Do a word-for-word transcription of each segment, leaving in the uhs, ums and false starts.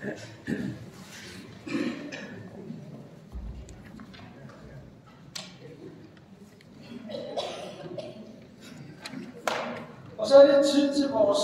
Og så er det tid til vores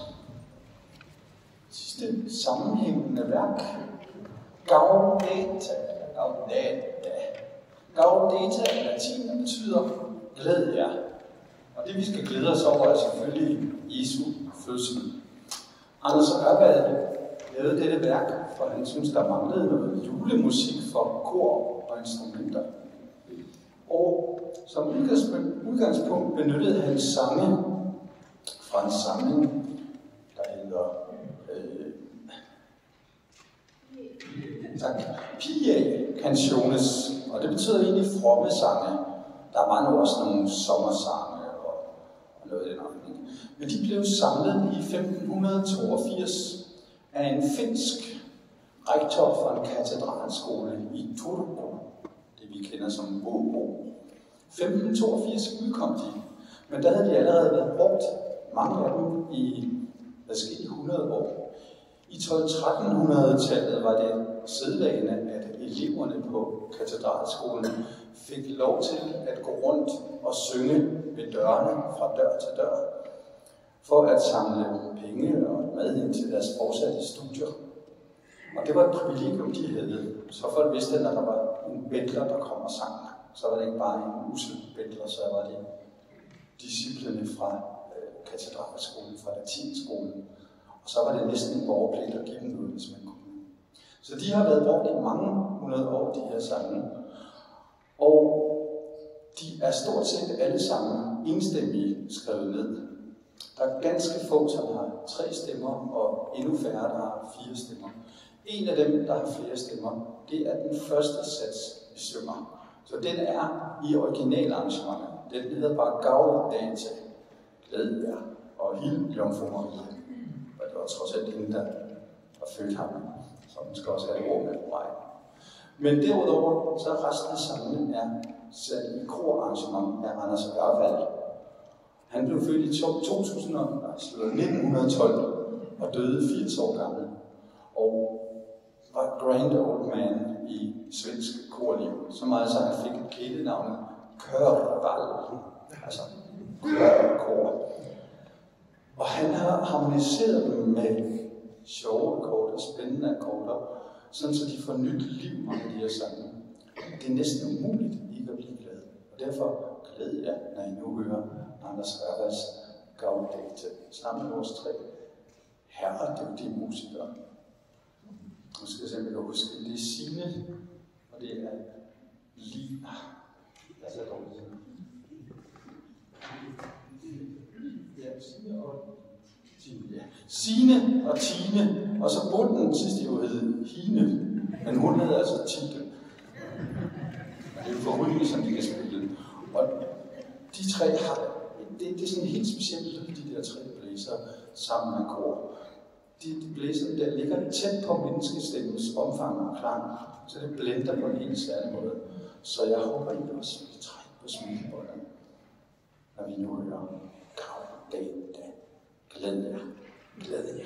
sidste sammenhængende værk. Gaudete. Gaudete. Gaudete er latin, der betyder glæd jer. Og det vi skal glæde os over er selvfølgelig Jesu fødsel. Anders Ørvad lavede dette værk, for han synes, der manglede noget julemusik for kor og instrumenter. Og som udgangspunkt benyttede han sange fra en samling, der hedder øh, tak, Pia Canciones, og det betyder egentlig fromme sange. Der er mange også nogle sommersange og, og noget i den retning. Men de blev samlet i femten toogfirs af en finsk rektor fra en katedralskole i Turku, det vi kender som Åbo. femten toogfirs udkom de, men der havde de allerede været brugt, mange af dem i adskillige hundrede år. I tolv-tretten-hundrede-tallet var det sædvane, at eleverne på katedralskolen fik lov til at gå rundt og synge ved dørene fra dør til dør, for at samle penge og mad ind til deres fortsatte studier. Og det var et privilegium, de havde, så folk vidste, at når der var en betler, der kom og sang, så var det ikke bare en usel betler, så var det disciplene fra øh, katedralskolen, fra latinskolen. Og så var det næsten en borgerpligt at give dem noget, hvis man kunne. Så de har været brugt i mange hundrede år, de her sange. Og de er stort set alle sammen enstemmige skrevet ned. Der er ganske få, som har tre stemmer, og endnu færre, der har fire stemmer. En af dem, der har flere stemmer, det er den første sats, vi synger. Så den er i originalarrangementet. Den hedder bare Gaudete, glæd jer, og Hild Jomfru Maria. Og det var trods alt hende, der var født ham, så den skal også have et ord med på vej. Men derudover, så resten af sangen er sat i korarrangement af Anders Ørvad. Han blev født i to tusind, nej, nitten tolv og døde firs år gammel. Og var grand old man i svensk korliv. Så meget, så han fik et kælenavn, Körval, altså kør-kor. Og han har harmoniseret dem med sjove akkorder, spændende akkorder, sådan så de får nyt liv med de her sange. Det er næsten umuligt ikke at blive glad. Og derfor glæder jeg, når I nu hører Anders Ørvads Gaudete sammen med vores tre herredygtige musikere. Nu skal jeg simpelthen huske, det er Signe, og det er Lina. Lad os have dårligt. Ja, Signe og Tine. Ja. Signe og Tine, og så burde den sidste jo hed Hine, men hun hedder altså Tine. Men det er jo forrygende, som de kan spille. Og de tre har, det, det er sådan helt specielt, de der tre blæser sammen med kor. De, de blæser, der ligger tæt på menneskestemmens omfang og klang, så det blender på en helt særlig måde. Så jeg håber, I også vil trække på smilebåndet, når vi nu hører Gaudete. Glæd jer. Glæd jer.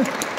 Tak.